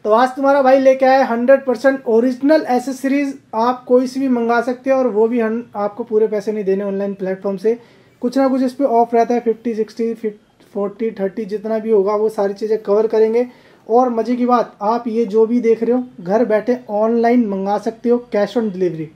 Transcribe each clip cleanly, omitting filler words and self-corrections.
तो आज तुम्हारा भाई लेके आया 100% ओरिजिनल एसेसरीज। आप कोई सी भी मंगा सकते हो और वो भी आपको पूरे पैसे नहीं देने ऑनलाइन प्लेटफॉर्म से। कुछ ना कुछ इस पे ऑफ रहता है, 50, 60, 40, 30 जितना भी होगा वो सारी चीज़ें कवर करेंगे। और मजे की बात, आप ये जो भी देख रहे हो घर बैठे ऑनलाइन मंगा सकते हो, कैश ऑन डिलीवरी।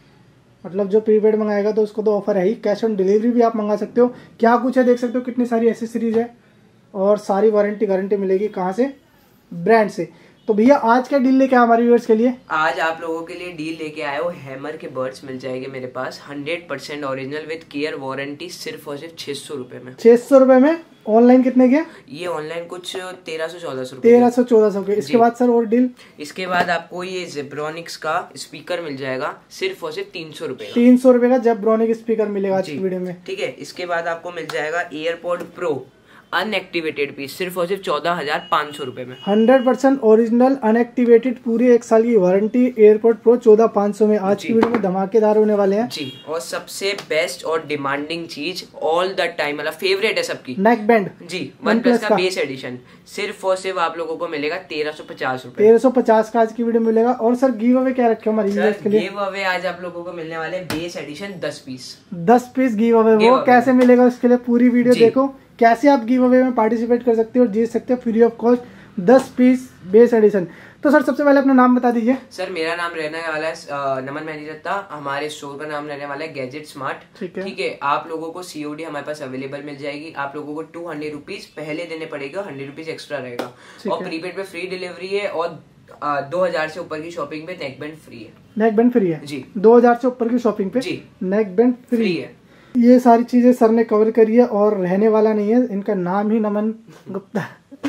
मतलब जो प्रीपेड मंगाएगा तो उसको तो ऑफर है ही, कैश ऑन डिलीवरी भी आप मंगा सकते हो। क्या कुछ है देख सकते हो, कितनी सारी एसेसरीज है और सारी वारंटी मिलेगी। कहाँ से? ब्रांड से। तो भैया आज क्या डील लेके आया हमारे व्यूअर्स के लिए? आज आप लोगों के लिए डील लेके आया हो, हैमर के बर्ड्स मिल जाएंगे मेरे पास 100% ओरिजिनल विद केयर वारंटी, सिर्फ और सिर्फ 600 रुपए में। 600 रुपए में। ऑनलाइन कितने के? ये ऑनलाइन कुछ 1300-1400 रुपए। 1300-1400 के। इसके बाद सर और डील? इसके बाद आपको ये जेब्रॉनिक्स का स्पीकर मिल जाएगा, सिर्फ और सिर्फ 300 रुपए। 300 रुपए का जेब्रॉनिक स्पीकर मिलेगा आज की वीडियो में। ठीक है। इसके बाद आपको मिल जाएगा एयरपॉड प्रो अनएक्टिवेटेड पीस, सिर्फ और सिर्फ 14,500 रुपए में। 100% ओरिजिनल अनएक्टिवेटेड, पूरी 1 साल की वारंटी। एयरपोर्ट प्रो 14,500 में। आज की वीडियो में धमाकेदार होने वाले हैं जी। और सबसे बेस्ट और डिमांडिंग चीज ऑल द टाइम, मतलब फेवरेट है सबकी, नेक बैंड जी। OnePlus का बेस एडिशन सिर्फ और सिर्फ आप लोगों को मिलेगा 1350 रुपए। 1350 का आज की वीडियो मिलेगा। और सर गिव अवे क्या रखे हमारे व्यूअर्स के लिए? गिव अवे आज आप लोगों को मिलने वाले base edition 10 piece. 10 piece give away. वो कैसे मिलेगा उसके लिए पूरी वीडियो देखो, कैसे आप गिव अवे में पार्टिसिपेट कर सकते हो और जीत सकते हो free of cost 10 piece base edition. तो सर सबसे पहले अपना नाम बता दीजिए। सर मेरा नाम रहने वाला है नमन मेहंदी दत्ता। हमारे स्टोर का नाम रहने वाला है गैजेट स्मार्ट। ठीक है। आप लोगों को COD हमारे पास अवेलेबल मिल जाएगी। आप लोगों को 200 रुपीज पहले देने पड़ेगा, 100 रुपीज एक्स्ट्रा रहेगा। और प्रीपेड पे फ्री डिलीवरी है और 2000 से ऊपर की शॉपिंग पे नेक बैंड फ्री है। नेक बैंड फ्री है जी। 2000 से ऊपर की शॉपिंग पे जी नेक बैंड फ्री है। ये सारी चीजें सर ने कवर करी है और रहने वाला नहीं है, इनका नाम ही नमन गुप्ता।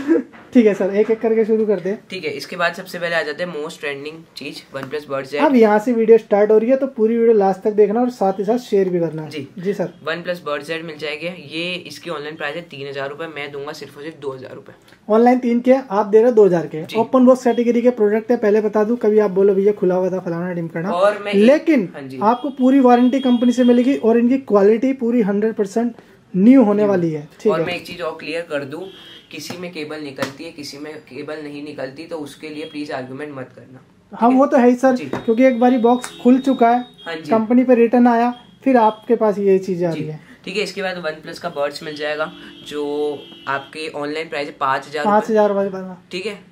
ठीक है सर, एक एक करके शुरू करते हैं। ठीक है। इसके बाद सबसे पहले आ जाते हैं मोस्ट ट्रेंडिंग चीज, OnePlus Buds Z। अब यहाँ से वीडियो स्टार्ट हो रही है तो पूरी वीडियो लास्ट तक देखना और साथ ही साथ शेयर भी करना जी। जी सर। OnePlus Buds Z मिल जाएंगे। ये इसकी ऑनलाइन प्राइस है 3000 रुपए, मैं दूंगा सिर्फ और सिर्फ 2000 रुपए। ऑनलाइन 3 के, आप दे रहे हो 2000 के। ओपन बॉक्स कैटेगरी के प्रोडक्ट है, पहले बता दूं, कभी आप बोलो भैया खुला हुआ था फलाना ढिमकाना, और लेकिन आपको पूरी वारंटी कंपनी से मिलेगी और इनकी क्वालिटी पूरी 100% न्यू होने वाली है। और मैं एक चीज और क्लियर कर दूं, किसी में केबल निकलती है, किसी में केबल नहीं निकलती, तो उसके लिए प्लीज आर्गुमेंट मत करना। हाँ वो तो है ही सर, क्योंकि एक बारी बॉक्स खुल चुका है, कंपनी पे रिटर्न आया, फिर आपके पास ये चीज आ रही है। ठीक है। इसके बाद OnePlus का बर्ड्स मिल जाएगा जो आपके ऑनलाइन प्राइस है 5000। 5000 ठीक है।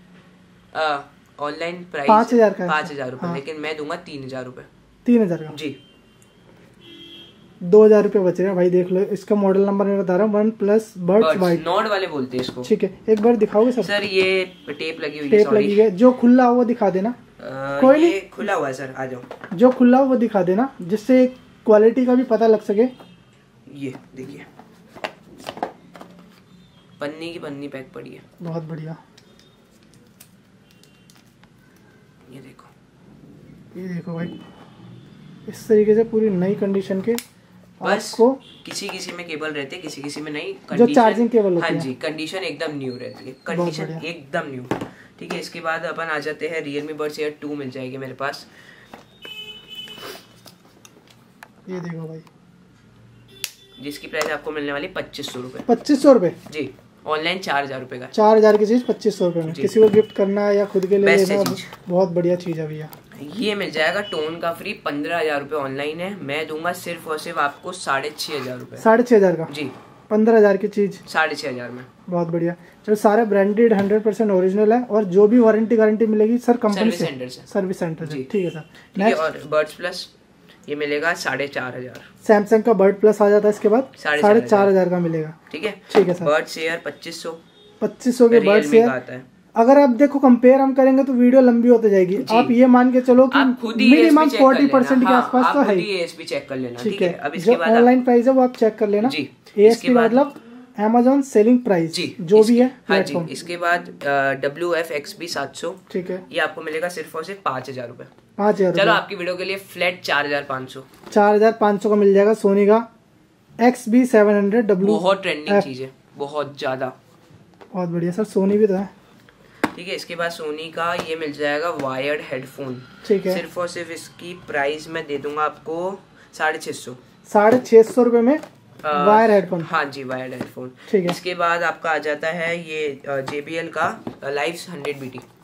ऑनलाइन प्राइस 5000 का, 5000 रुपए, लेकिन मैं दूंगा 3000 रुपए। 3000 का जी। 2000 रुपए बच रहे हैं भाई, देख लो। इसका मॉडल नंबर मैं बता रहा हूँ, OnePlus Buds White, नॉट वाले बोलते हैं इसको। ठीक है, एक बार दिखाओगे सर? सर ये टेप लगी हुई है, टेप लगी है। जो खुला हो वो दिखा देना। कोई नहीं, खुला हुआ है सर, आ जाओ। जो खुला हो वो दिखा देना, जिससे क्वालिटी का भी पता लग सके। ये देखिए, पन्नी की पन्नी पैक पड़ी है, बहुत बढ़िया। ये देखो भाई, इस तरीके से पूरी नई कंडीशन के। बस किसी में केबल रहते हैं, किसी में नहीं। जो चार्जिंग केबल होती है, हाँ जी, कंडीशन एकदम न्यू रहती है, कंडीशन एकदम न्यू। ठीक है। इसके बाद अपन आ जाते हैं Realme Buds Air 2 मिल जाएगी मेरे पास। ये देखो भाई, जिसकी प्राइस आपको मिलने वाली 2500 रुपए। 2500 रुपए जी। ऑनलाइन 4000 रुपए का। 4000 की चीज 2500 रुपए में, किसी को गिफ्ट करना है या खुद के लिए लेना, बहुत बढ़िया चीज है भैया। ये मिल जाएगा टोन का फ्री, 15000 रुपए ऑनलाइन है, मैं दूंगा सिर्फ और सिर्फ आपको 6500 रुपए। 6500 का जी। 15000 की चीज 6500 में, बहुत बढ़िया। चलो, सारे ब्रांडेड 100% ओरिजिनल है और जो भी वारंटी गारंटी मिलेगी सर कंपनी से, सर्विस सेंटर से। ठीक है सर। ठीक है। और बर्ड्स प्लस ये मिलेगा 4500। सैमसंग का बर्ड प्लस आ जाता है, इसके बाद 4500 का मिलेगा। ठीक है। ठीक है सर। बर्ड्स एयर 2500 के बर्ड्स एयर आता है। अगर आप देखो कंपेयर हम करेंगे तो वीडियो लंबी होते जाएगी। आप ये मान के चलो कि मिनिमम 40% के आसपास तो है। ASP चेक कर लेना। ठीक है। अब इसके बाद ऑनलाइन प्राइस है वो आप चेक कर लेना। ASP मतलब Amazon सेलिंग प्राइस जो भी है प्लेटफॉर्म। इसके बाद WFXB 700, ठीक है, ये आपको मिलेगा सिर्फ और सिर्फ 5000 रुपए। 5000। चलो आपकी वीडियो के लिए फ्लैट 4500। 4500 का मिल जाएगा सोनी का XB 700W। बहुत ट्रेंडिंग चीज है, बहुत ज्यादा, बहुत बढ़िया सर। सोनी भी तो है। ठीक है। इसके बाद सोनी का ये मिल जाएगा वायर्ड हेडफोन। ठीक है। सिर्फ और सिर्फ इसकी प्राइस मैं दे दूंगा आपको 650। 650 रुपए में वायर हेडफोन। हाँ जी, वायर्ड हेडफोन। ठीक है। इसके बाद आपका आ जाता है ये JBL का लाइव्स 100BT।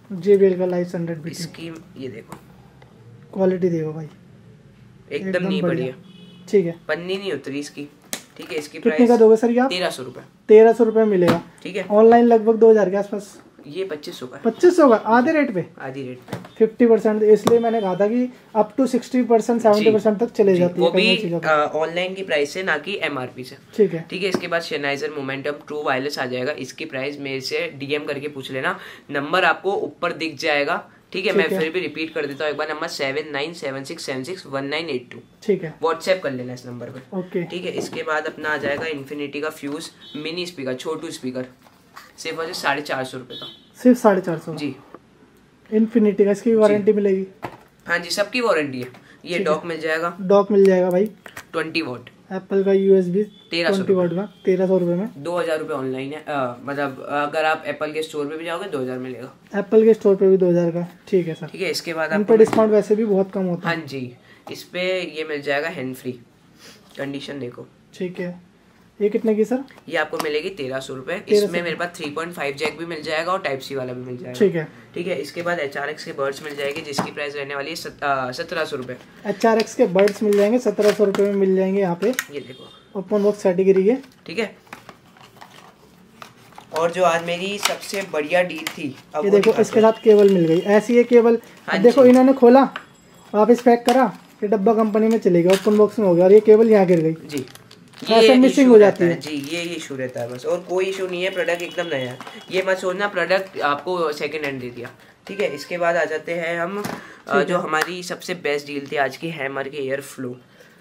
JBL का लाइट 100 BT। इसकी ये देखो क्वालिटी देखो भाई, एकदम नहीं बढ़िया। ठीक है, पन्नी नहीं उतरी इसकी। ठीक है, इसकी कितने का दोगे सर ये आप? 1300 रुपए। 1300 रुपए मिलेगा। ठीक है, ऑनलाइन लगभग 2000 के आसपास। ये 2500 का। 2500 का आधे रेट पे? आधी रेट पे 50%। इसलिए मैंने कहा था कि अप टू 60% 70% तक चले जाती है वो भी ऑनलाइन की प्राइस से, ना कि MRP से। ठीक है। ठीक है, इसके बाद शेनाइजर मोमेंटम ट्रू वायरलेस आ जाएगा। इसकी प्राइस मेरे से DM करके पूछ लेना, नंबर आपको ऊपर दिख जाएगा। ठीक है, मैं फिर भी रिपीट कर देता हूँ एक बार, नंबर 7976761982। ठीक है, व्हाट्सएप कर लेना इस नंबर पे। ओके, ठीक है। इसके बाद अपना आ जाएगा इन्फिनिटी का फ्यूज मिनी स्पीकर, छोटू स्पीकर, सिर्फ 450 रुपए का। सिर्फ 450 जी। इन्फिनिटी का, इसकी वारंटी मिलेगी? हाँ जी, सबकी वारंटी है। ये डॉक मिल जाएगा। डॉक मिल जाएगा भाई। 20 वॉट एप्पल का USB 1300 वॉट का 1300 रुपए में। 2000 रुपए ऑनलाइन है, मतलब अगर आप एप्पल के स्टोर पे भी जाओगे 2000 मिलेगा। एप्पल के स्टोर पे भी 2000 का। ठीक है सर। ठीक है, इसके बाद इन पे डिस्काउंट वैसे भी बहुत कम होता है। हाँ जी, इस पे ये मिल जाएगा हैंड फ्री, कंडीशन देखो। ठीक है, ये कितने की सर? ये आपको मिलेगी 1300 रुपए। इसमें मेरे पास 3.5 जैक भी मिल जाएगा और Type-C वाला भी मिल जाएगा। ठीक है। ठीक है, इसके बाद HRX के बर्ड्स मिल जाएंगे, जिसकी प्राइस रहने वाली है 1700 रुपए। HRX के बर्ड्स मिल जाएंगे 1700 रुपए में मिल जाएंगे यहाँ पे। ये देखो ओपन बॉक्स कैटेगरी है। ठीक है, और जो आज मेरी सबसे बढ़िया डील थी, अब ये देखो इसके साथ केबल मिल गई। ऐसी है केबल। देखो इन्होंने खोला, वापस पैक करा, ये डब्बा कंपनी में चले गया, ओपन बॉक्स में हो गया और ये केबल यहाँ गिर गई जी। ये मिसिंग हो जाती है जी, ये इशू रहता है बस, और कोई इशू नहीं है। प्रोडक्ट एकदम नया है, ये मत सोचना प्रोडक्ट आपको सेकंड हैंड दे दिया। ठीक है, इसके बाद आ जाते हैं हम जो हमारी सबसे बेस्ट डील थी आज की, हैमर के एयर फ्लो।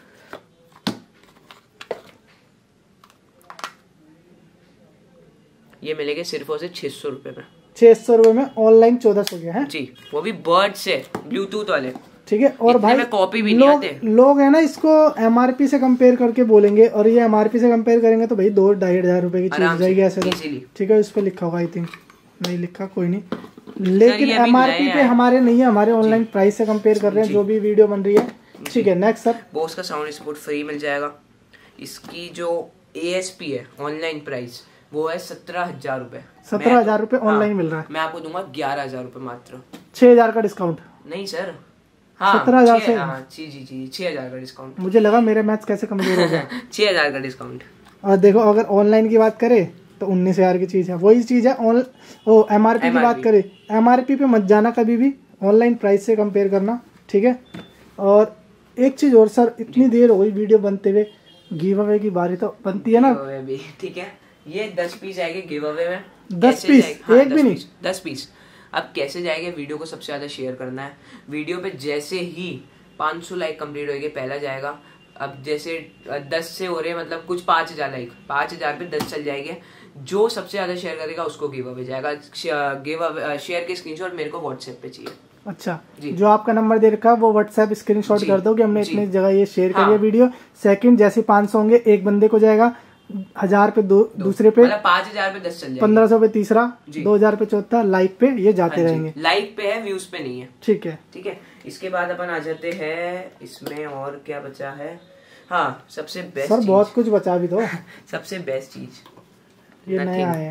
ये मिलेंगे सिर्फ और सिर्फ 600 रुपए में। 600 रुपए में ऑनलाइन 1400 के हैं जी, वो भी बर्ड से, ब्लूटूथ वाले। ठीक है, और भाई कॉपी भी नहीं आते लोग है ना, इसको MRP से कंपेयर करके बोलेंगे, और ये MRP से कंपेयर करेंगे तो भाई 2-2.5 रुपए की चीज जाएगी ऐसे तो। ठीक है, इस पे लिखा होगा, आई थिंक नहीं लिखा, कोई नहीं, लेकिन MRP पे हमारे नहीं है, हमारे ऑनलाइन प्राइस से कंपेयर कर रहे हैं जो भी वीडियो बन रही है। ठीक है, नेक्स्ट सर। बोस का साउंड सपोर्ट फ्री मिल जाएगा। इसकी जो ASP है ऑनलाइन प्राइस वो है 17,000 रुपए। 17,000 रुपए ऑनलाइन मिल रहा है। मैं आपको दूंगा 11,000 रुपए मात्र। 6,000 का डिस्काउंट? नहीं सर, 17,000 से। जी 6,000 का डिस्काउंट। मुझे लगा मेरे मैथ्स कैसे कमजोर हो गया। 6,000 का डिस्काउंट। और देखो अगर ऑनलाइन की बात करें तो 19,000 की चीज है, वही चीज है MRP की बात करें, MRP पे मत जाना कभी भी, ऑनलाइन प्राइस से कंपेयर करना। ठीक है, और एक चीज और सर, इतनी देर हो गई वीडियो बनते हुए, गिव अवे की बारी तो बनती है ना। ठीक है, ये 10 पीस आएंगे गिव अवे में। 10 पीस? एक भी नहीं, 10 पीस। अब कैसे जाएंगे, वीडियो को सबसे ज्यादा शेयर करना है। वीडियो पे जैसे ही 500 लाइक कंप्लीट होगी पहला जाएगा। अब जैसे 10 से हो रहे हैं, मतलब कुछ 5,000 लाइक, 5,000 पे 10 चल जाएंगे। जो सबसे ज्यादा शेयर करेगा उसको गिव अवे जाएगा। गिव अवे शेयर के स्क्रीनशॉट मेरे को व्हाट्सएप पे चाहिए। अच्छा जी, जो आपका नंबर दे रखा है वो व्हाट्सएप स्क्रीनशॉट कर दो कि हमने इतनी जगह ये शेयर करी है वीडियो। सेकंड, जैसे 500 होंगे एक बंदे को जाएगा, 1000 पे दूसरे पे, 5,000 पे 10 चल जाएगा, 1500 पे तीसरा, 2,000 पे चौथा, लाइक पे ये जाते रहेंगे। लाइक पे है, व्यूज पे नहीं है। ठीक है। ठीक है, इसके बाद अपन आ जाते हैं इसमें, और क्या बचा है। हाँ, सबसे बेस्ट सर, बहुत कुछ बचा भी तो। सबसे बेस्ट चीज ये नया है,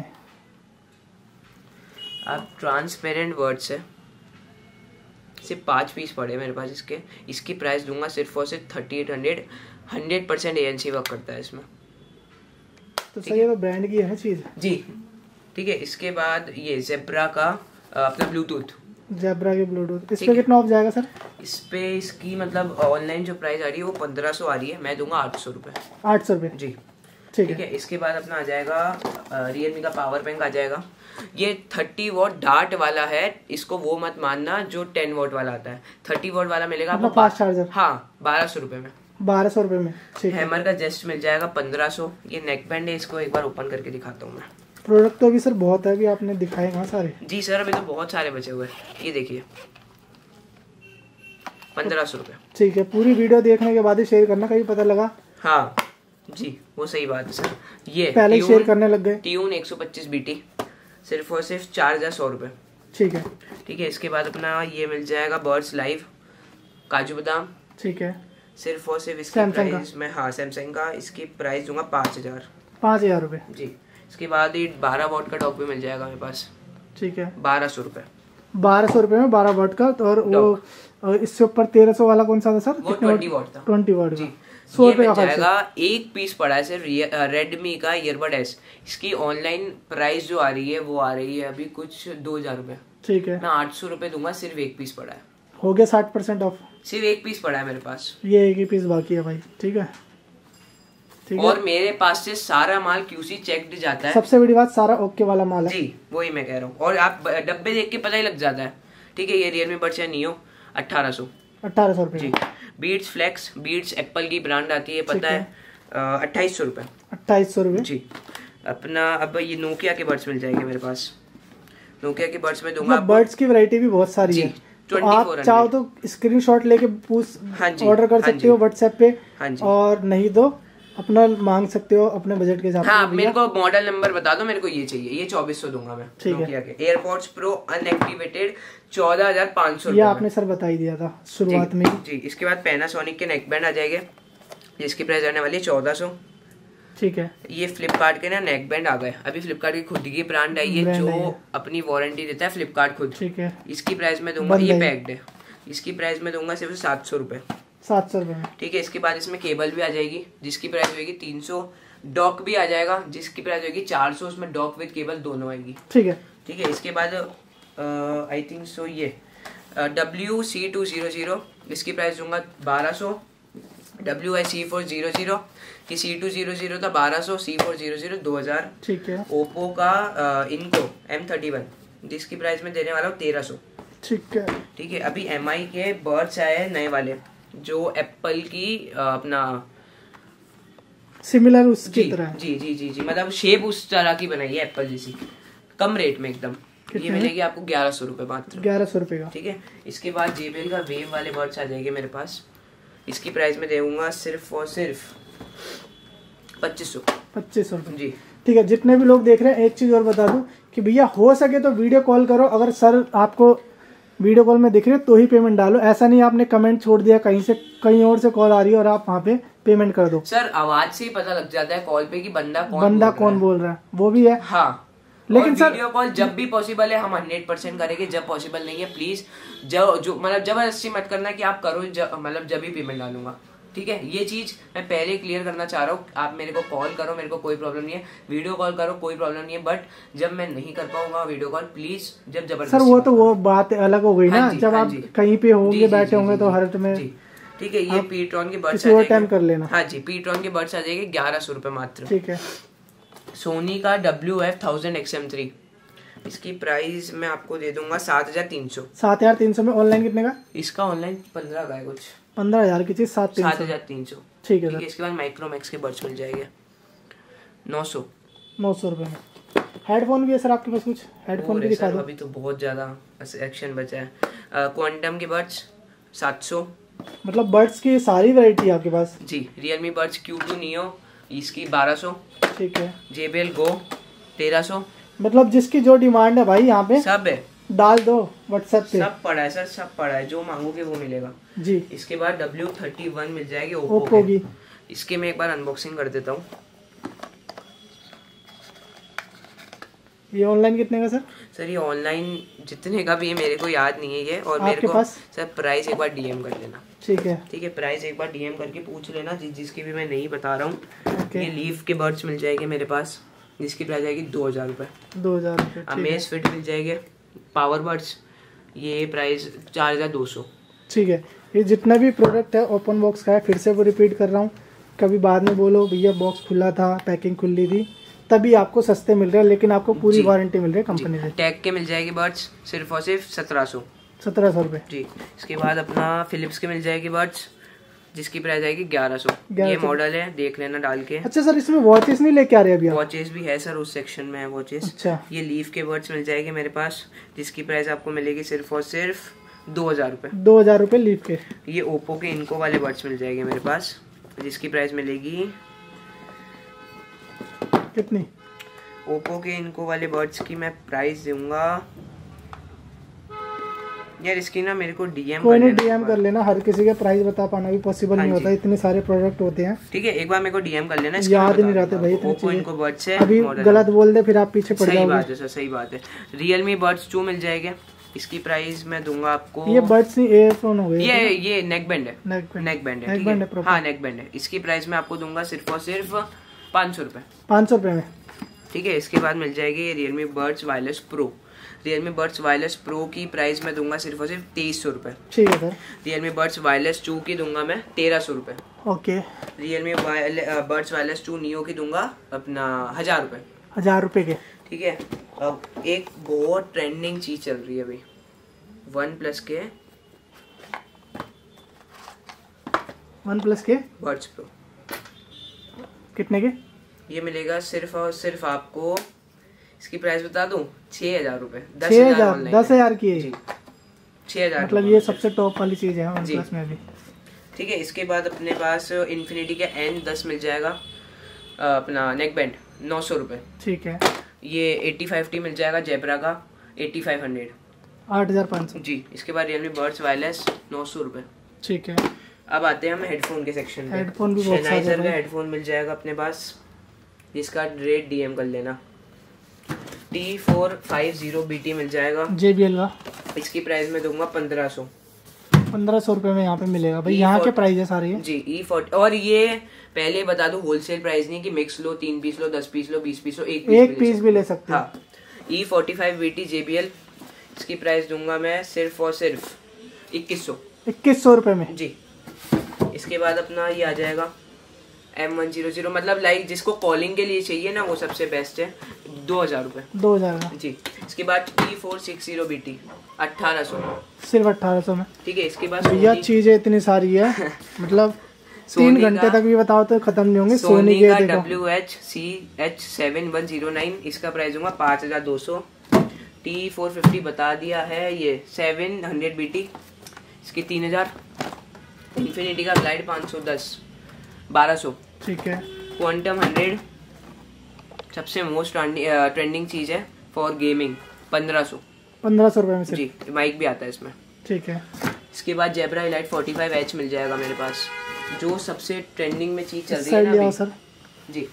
आप ट्रांसपेरेंट वर्ड्स है, सिर्फ 5 पीस पड़े मेरे पास इसके। इसकी प्राइस दूंगा सिर्फ और सिर्फ 3800। 100% ANC वर्क करता है इसमें। तो सही है, तो ब्रांड की है ना चीज जी। ठीक है, इसके बाद ये ज़ेब्रा का अपना ब्लूटूथ, ज़ेब्रा के ब्लूटूथ। इस पे कितना ऑफ जाएगा सर? इस पे इसकी मतलब ऑनलाइन जो प्राइस आ रही है वो 1500 आ रही है, मैं दूंगा 800 रुपए। 800 रुपए जी। ठीक है, इसके बाद अपना आ जाएगा रियलमी का पावर बैंक आ जाएगा। ये 30 वॉट डार्ट वाला है, इसको वो मत मानना जो 10 वॉट वाला आता है। 30 वॉट वाला मिलेगा आपको फास्ट चार्जर। हाँ, 1200 रुपए में। 1200 रुपए में। हैमर का जस्ट मिल जाएगा 1500। ये नेक बैंड है, इसको एक बार ओपन करके दिखाता हूँ मैं। प्रोडक्ट तो अभी सर बहुत है, अभी आपने दिखाए कहाँ सारे? जी सर, अभी तो बहुत सारे बचे हुए हैं। ये देखिए 1500 रुपए। ठीक है, पूरी वीडियो देखने के बाद ही शेयर करना, कहीं पता लगा। हाँ जी, वो सही बात है सर। ये पहले शेयर करने लग गए। ट्यून 125 BT सिर्फ और सिर्फ 4,100 रुपए। ठीक है। ठीक है, इसके बाद अपना ये मिल जाएगा बर्ड्स लाइव काजू बादाम। ठीक है, सिर्फ और सिर्फ इसकी प्राइस में, हाँ सैमसंग का, इसकी प्राइस दूंगा 5,000 रुपए जी। इसके बाद ही 12 वॉट का डॉक भी मिल जाएगा मेरे पास। ठीक है, 1200 रुपए। 1200 रुपए में 12 वाट का। और वो इससे ऊपर 1300 वाला कौन सा था सर? वो 20 वाट था। 20 वाट का 100 रुपए का जाएगा। एक पीस पड़ा है सिर्फ रेडमी का ईयरबड एस। इसकी ऑनलाइन प्राइस जो आ रही है वो आ रही है अभी कुछ 2000 रुपए। ठीक है, मैं 800 रुपए दूंगा, सिर्फ एक पीस पड़ा है। हो गया 60% ऑफ। सिर्फ एक पीस पड़ा है मेरे पास, ये एक ही पीस बाकी है भाई। ठीक है, ठीक है। और मेरे पास से सारा माल QC चेक्ड जाता है। सबसे बड़ी बात, सारा ओके वाला माल है जी, वही मैं कह रहा हूँ। और आप डब्बे देख के पता ही लग जाता है। ठीक है, ये Realme Buds है Neo 1800 रुपए जी। बीट्स फ्लेक्स, बीट्स एप्पल की ब्रांड आती है, पता है 2800 रुपए। 2800 रुपए जी। अपना अब ये नोकिया के बड्स मिल जाएंगे मेरे पास। नोकिया के बड्स में दूंगा। बड्स की वैरायटी भी बहुत सारी है, तो आप चाहो तो स्क्रीनशॉट लेके ऑर्डर कर सकते हो व्हाट्सएप पे। और नहीं तो अपना मांग सकते हो अपने बजट के हिसाब से। हाँ, मेरे को मॉडल नंबर बता दो, मेरे को ये चाहिए। ये 2400 दूंगा मैं। ठीक है। AirPods Pro unactivated 14500। ये आपने सर बता ही दिया था शुरुआत में जी। इसके बाद पैनासोनिक के नेक बैंड आ जाएंगे, जिसकी प्राइस आने वाली है 1400। ठीक है। ये फ्लिपकार्ट के ना नेक बैंड आ गए। अभी फ्लिपकार्ट की खुद की ब्रांड आई है जो अपनी वारंटी देता है, फ्लिपकार्ट खुद। ठीक है। इसकी प्राइस में दूंगा, ये पैक्ड है, इसकी प्राइस में दूंगा सिर्फ 700 रुपए। 700 रुपए में। ठीक है। इसके बाद इसमें केबल भी आ जाएगी, जिसकी प्राइस होगी 300। डॉक भी आ जाएगा, जिसकी प्राइस होगी 400। उसमें डॉक विद केबल दोनों आएगी। ठीक है। ठीक है। इसके बाद आई थिंक सो ये WC200, इसकी प्राइस दूंगा 1200। WC400, कि C200 था 1200, C400 2000। ठीक है। ओप्पो का इनको M31, जिसकी प्राइस में देने वाला हूँ 1300। ठीक है। ठीक है। अभी MI के बर्ड्स आए हैं नए वाले, जो एप्पल की अपना सिमिलर उसकी तरह। जी जी जी जी, मतलब शेप उस तरह की बनाई है एप्पल जैसी, कम रेट में एकदम। ये मिलेगी आपको 1100 रुपए मात्र। 1100 रुपए का। ठीक है। इसके बाद JBL का वेव वाले बर्ड्स आ जाएंगे मेरे पास। इसकी प्राइस में देऊंगा सिर्फ और सिर्फ 2500 रुपए जी। ठीक है। जितने भी लोग देख रहे हैं, एक चीज और बता दूं कि भैया हो सके तो वीडियो कॉल करो। अगर सर आपको वीडियो कॉल में दिख रहे तो ही पेमेंट डालो। ऐसा नहीं आपने कमेंट छोड़ दिया, कहीं और से कॉल आ रही है और आप वहाँ पे पेमेंट कर दो। सर आवाज से ही पता लग जाता है कॉल पे कि बंदा कौन बोल रहा है। वो भी है। हाँ, लेकिन सर वीडियो कॉल जब भी पॉसिबल है हम 100% करेंगे। जब पॉसिबल नहीं है प्लीज जो मतलब जबरदस्ती मत करना कि आप करो, मतलब जब भी पेमेंट डालूंगा। ठीक है। ये चीज मैं पहले क्लियर करना चाह रहा हूँ। आप मेरे को कॉल करो, मेरे को कोई प्रॉब्लम नहीं है। वीडियो कॉल करो, कोई प्रॉब्लम नहीं है। बट जब मैं नहीं कर पाऊंगा वीडियो कॉल, प्लीज जब जबरदस्ती। सर वो बात अलग हो गई ना, जब आप कहीं पे होंगे बैठे होंगे तो हर में। ठीक है। ये पीट्रॉन के बर्ड्स टाइम कर लेना। हाँ जी, पीट्रॉन के बर्ड्स आ जाएंगे 1100 रुपए मात्र। ठीक है। सोनी का WF-1000 XM3, इसकी प्राइस मैं आपको दे दूंगा 7300। 7300 में। ऑनलाइन कितने का? इसका ऑनलाइन 15 का है कुछ। 15,000 की चीज 7300। ठीक है। इसके बाद माइक्रोमैक्स के बर्ड्स मिल जाएंगे 900 रुपए में। हेडफोन भी है सर आपके पास? कुछ हेडफोन भी दिखा दो। अभी तो बहुत ज्यादा एक्शन बचा है। क्वांटम के बर्ड्स 700। मतलब बर्ड्स की सारी वैरायटी है आपके पास? जी। Realme Buds Q2 Neo, इसकी 1200। ठीक है। JBL Go 1300। मतलब जिसकी जो डिमांड है भाई यहाँ पे सब है, डाल दो व्हाट्सएप पे। सब पड़ा है सर, सब पड़ा है, जो मांगोगे वो मिलेगा जी। इसके बाद W31 मिल जाएगी ओप्पो की। इसके मैं एक बार अनबॉक्सिंग कर देता हूँ। ये ऑनलाइन कितने का सर? सर ये ऑनलाइन जितने का भी है मेरे को याद नहीं है ये। और मेरे को सर प्राइस एक बार DM कर लेना। ठीक है। ठीक है। प्राइस एक बार DM करके पूछ लेना, जिसकी भी मैं नहीं बता रहा हूँ। ये लीफ के बर्ड्स मिल जाएंगे मेरे पास, जिसकी प्राइस आएगी 2000 रुपए। 2000 रुपए। अमेज फिट मिल जाएंगे। पावर बर्ड्स, ये प्राइस 4200। ठीक है। ये जितना भी प्रोडक्ट है ओपन बॉक्स का है, फिर से वो रिपीट कर रहा हूँ। कभी बाद में बोलो भैया बॉक्स खुला था, पैकिंग खुली थी, तभी आपको सस्ते मिल रहे हैं, लेकिन आपको पूरी वारंटी मिल रही है कंपनी से। टैग के मिल जाएगी बर्ड्स सिर्फ और सिर्फ 1700 रुपए जी। इसके बाद अपना फिलिप्स के मिल जाएगी बर्ड्स, जिसकी प्राइस आएगी 1100। ये मॉडल है, देख लेना डाल के। अच्छा सर, इसमें वॉचेस नहीं लेके आ रहे अभी? वॉचेस भी है सर, उस सेक्शन में है वॉचेस। अच्छा। ये लीफ के बर्ड्स मिल जाएंगे मेरे पास, जिसकी प्राइस आपको मिलेगी सिर्फ और सिर्फ 2000 रुपए। 2000 रुपए लीफ के। ये ओप्पो के इनको वाले बर्ड्स मिल जाएंगे मेरे पास, जिसकी प्राइस मिलेगी कितनी? ओप्पो के इनको वाले बर्ड्स की मैं प्राइस दूंगा यार, इसकी ना मेरे को DM कोई नहीं, DM कर लेना। हर किसी का प्राइस बता पाना भी पॉसिबल नहीं होता, इतने सारे प्रोडक्ट होते हैं। ठीक है, एक बार मेरे को DM कर लेना। याद नहीं रहते भाई ओप्पो इनको बर्ड्स है। अभी गलत बोल दे फिर आप पीछे पड़ जाओगे। सही बात है सर, सही बात है। Realme Buds 2 मिल जाएंगे, इसकी प्राइस मैं दूंगा आपको, ये बड्स नहीं ईयरफोन हो गए, ये नेक बैंड है, नेक बैंड है, हाँ नेक बैंड है। इसकी प्राइस मैं आपको दूंगा सिर्फ और सिर्फ 500 रुपए, 500 रुपए में। ठीक है। इसके बाद मिल जाएगी Realme Buds Wireless Pro. Realme Buds Wireless Pro की प्राइस मैं दूंगा सिर्फ और सिर्फ 2300 रुपए। ठीक है सर। रियलमी बड्स वायरलेस 2 की दूंगा मैं 1300 रुपए। Okay. Realme Buds Wireless 2 Neo की दूंगा अपना 1000 रुपए। 1000 रुपए के, ठीक है। अब एक बहुत ट्रेंडिंग चीज चल रही है अभी, वन प्लस के बड्स प्रो। कितने के? ये मिलेगा सिर्फ और सिर्फ आपको, इसकी प्राइस बता दूं, 6000 रुपए। 10,000 की है? 6000, मतलब ये सबसे टॉप वाली चीज है वन प्लस में भी। ठीक है। इसके बाद अपने पास इन्फिनिटी का N10 मिल जाएगा, अपना नेक बैंड 900 रुपए। ठीक है। ये 85T मिल जाएगा जेब्रा का 8500, 8500 जी। इसके बाद रियलमी बड्स वायरलेस 900 रुपए। ठीक है। अब आते हैं हम हेडफोन के सेक्शन में। हेडफोन भी बहुत सारे Sennheiser का हेडफोन मिल जाएगा अपने पास, जिसका रेट DM कर लेना। T450BT मिल जाएगा JBL का। इसकी प्राइस में दूंगा 1500। 1500 रुपए में यहाँ पे मिलेगा भाई, यहाँ के प्राइस है सारे जी। E40, और ये पहले बता दूं होलसेल प्राइस नहीं कि मिक्स लो, 3 पीस लो, 10 पीस लो, 20 पीस लो, एक पीस भी ले सकते हैं। हाँ। E45BT JBL, इसकी प्राइस दूंगा मैं सिर्फ और सिर्फ 2100 रुपए में, जी। इसके बाद अपना ये आ जाएगा M100, मतलब लाइक जिसको कॉलिंग के लिए चाहिए ना, वो सबसे बेस्ट है, 2000 रुपए, 2000 का जी। इसके बाद T460BT 1800, सिर्फ 1800 में। ठीक है। इसके बाद भैया चीजें इतनी सारी है मतलब 3 घंटे तक भी बताओ तो खत्म नहीं होंगे। सोनी का WH-CH7109, इसका प्राइस दूंगा 5200। T450 बता दिया है, ये 700BT, इसकी 3000। इन्फिनिटी का ग्लाइड 510 1200, ठीक है। क्वांटम 100 सबसे मोस्ट ट्रेंडिंग चीज है फॉर गेमिंग 1500 रुपए में से, जी। माइक भी आता है इसमें, ठीक है। इसके बाद जेब्रा इलाइट 45H मिल जाएगा मेरे पास, जो सबसे ट्रेंडिंग में चीज चल रही है ना अभी, सर जी।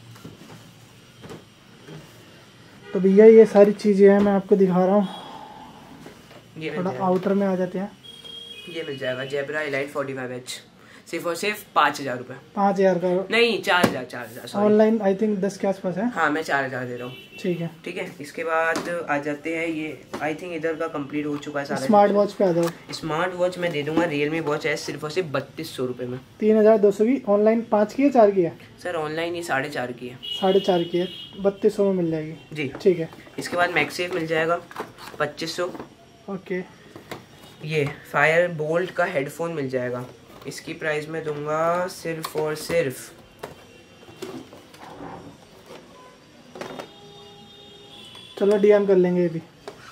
तो भैया ये सारी चीजें हैं, मैं आपको दिखा रहा हूँ। ये थोड़ा आउटर में आ जाते हैं। ये मिल जाएगा जेब्रा इलाइट 45H सिर्फ और सिर्फ 5000 रुपए। 5000 का नहीं, 4000 ऑनलाइन आई थिंक 10 के आसपास है। हाँ, मैं 4000 दे रहा हूँ, ठीक है। ठीक है। इसके बाद आ जाते हैं, ये आई थिंक इधर का कंप्लीट हो चुका है सारा। स्मार्ट वॉच पे आ जाओ। स्मार्ट वॉच मैं दे दूंगा रियलमी वॉच एस सिर्फ और सिर्फ 3200 रुपए में। 3200 की ऑनलाइन 5 की है 4 की है? सर ऑनलाइन ये 4.5 की है। 4.5 की है, 3200 में मिल जाएगी, जी, ठीक है। इसके बाद मैक्सेफ मिल जाएगा 2500। ओके। ये फायर बोल्ट का हेडफोन मिल जाएगा, इसकी प्राइस में दूंगा सिर्फ और सिर्फ चलो DM कर लेंगे ये भी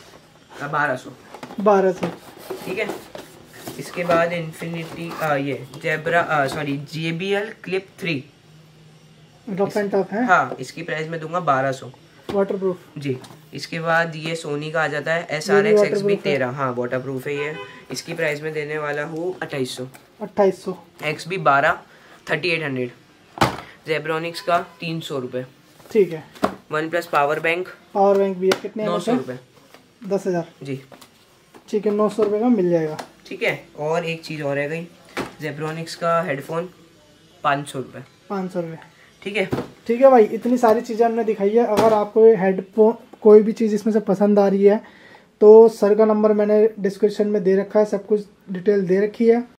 1200, ठीक है। इसके बाद इन्फिनिटी ये Zebra JBL clip 3 rough and tough है, हाँ, इसकी प्राइस में दूंगा 1200, वाटरप्रूफ, जी। इसके बाद ये सोनी का आ जाता है SRX XB13, हाँ वाटरप्रूफ है ये, इसकी प्राइस में देने वाला हूँ 2800। XB12 3800, जेब्रॉनिक्स का 300 रुपये, ठीक है। वन प्लस पावर बैंक भी है, कितने? 900 रुपये, 10,000, जी, ठीक है। 900 रुपये का मिल जाएगा, ठीक है। और एक चीज़ और रह गई, जेब्रॉनिक्स का हेडफोन 500 रुपये, 500 रुपये, ठीक है। ठीक है भाई, इतनी सारी चीज़ें हमने दिखाई है। अगर आपको ये हेडफोन कोई भी चीज़ इसमें से पसंद आ रही है तो सर का नंबर मैंने डिस्क्रिप्शन में दे रखा है, सब कुछ डिटेल दे रखी है।